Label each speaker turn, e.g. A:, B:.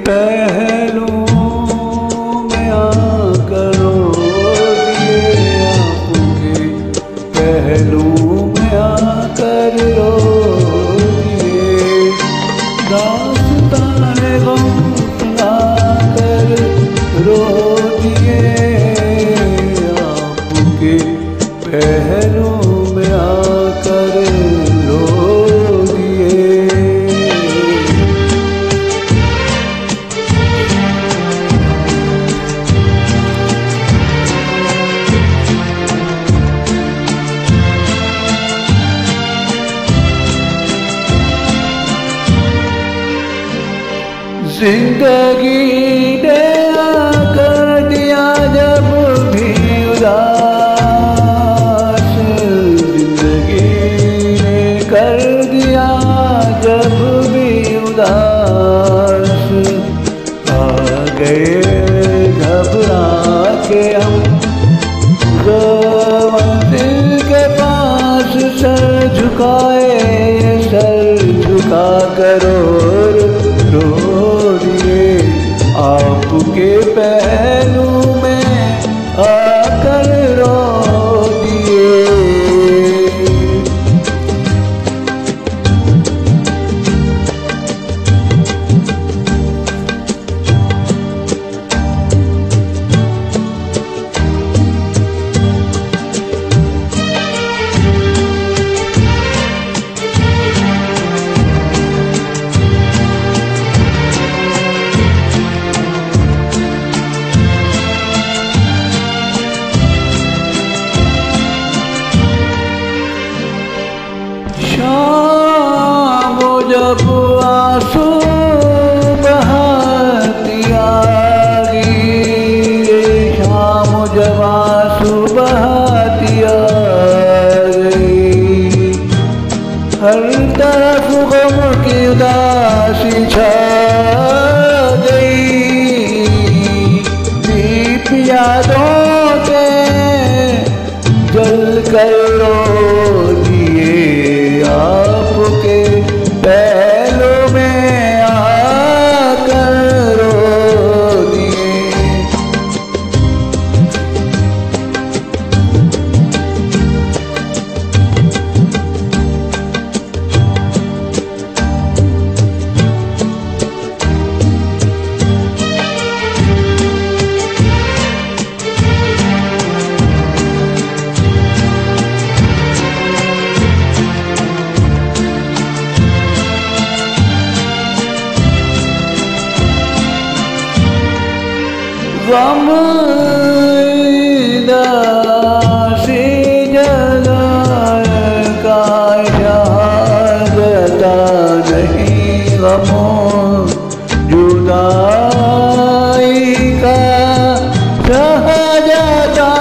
A: पहलू में आकर रो दिए, आपके पहलू में आकर रो दिए। दास्तान गम सुनाकर रो दिए, आपके पहलू में आकर रो दिए। जिंदगी ने कर दिया जब भी उदास, जिंदगी ने कर दिया जब भी उदास। आ गए घबरा के हम मंजिल के पास, सर झुकाए, सर झुका करो रो दिए, आपके पहलू में आकर रो दिए। शाम जब आंसू बहाती आ गई, शाम जब आंसू बहाती आ गई, हर तरफ गम की उदासी छा गई। दीप यादों के जल कर रो दिए, आपके पहलू में आकर रो दिए। गम दासी जगाए का इजाज़ता नहीं, गमों जुदाई का सहा जाता